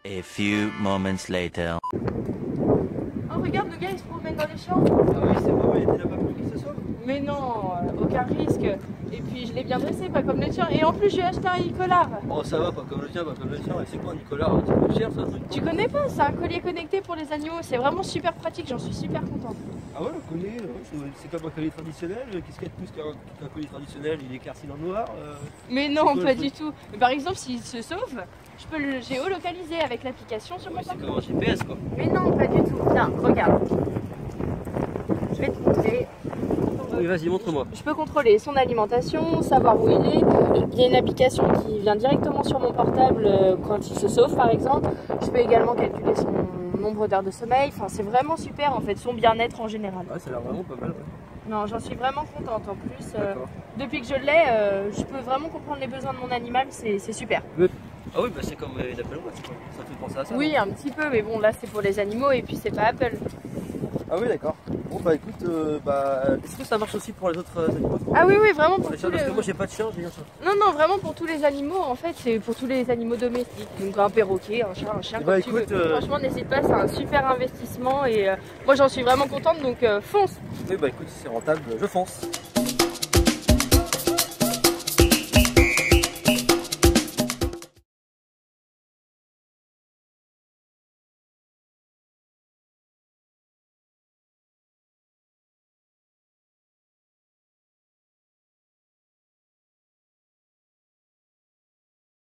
A few moments later. Oh regarde, le gars il se promène dans les champs. Ah oui, c'est vrai, il était là-bas pour qu'il se sauve. Mais non, aucun risque. Et puis je l'ai bien dressé, pas comme le tien. Et en plus je lui ai acheté un Nicolas. Oh ça va, pas comme le tien, pas comme le tien. Et c'est quoi Nicolas? C'est un peu cher ça, truc? Tu connais pas, c'est un collier connecté pour les animaux. C'est vraiment super pratique, j'en suis super contente. Ah ouais, le collier, c'est comme un collier traditionnel. Qu'est-ce qu'il y a de plus qu'un collier traditionnel? Il éclarcit dans le noir. Mais non, quoi, le pas truc du tout. Mais par exemple, s'il se sauve, je peux le géolocaliser avec l'application sur mon Ouais, c'est téléphone. comme un GPS quoi. Mais non, pas du tout. Tiens, regarde. Je vais te montrer. Oui, vas-y, montre-moi. Je peux contrôler son alimentation, savoir où il est. Il y a une application qui vient directement sur mon portable quand il se sauve par exemple. Je peux également calculer son nombre d'heures de sommeil. Enfin, c'est vraiment super en fait, son bien-être en général. Ouais, ça a l'air vraiment pas mal. Ouais. Non, j'en suis vraiment contente en plus. D'accord. Depuis que je l'ai, je peux vraiment comprendre les besoins de mon animal, c'est super. Ah oui, bah c'est comme une Apple Watch quoi. Ça fait penser à ça. Oui, non? un petit peu, mais bon, là c'est pour les animaux et puis c'est pas Apple. Ah oui, d'accord. Bon bah écoute, est-ce que ça marche aussi pour les autres animaux? Ah oui, oui, vraiment Pour pour les tous chiens, les... parce que moi j'ai pas de chien, j'ai rien ça. Non, non, vraiment pour tous les animaux, en fait, c'est pour tous les animaux domestiques. Donc un perroquet, un chien, Bah, comme tu écoute, veux. Franchement, n'hésite pas, c'est un super investissement et moi j'en suis vraiment contente, donc fonce. Oui bah écoute, si c'est rentable, je fonce.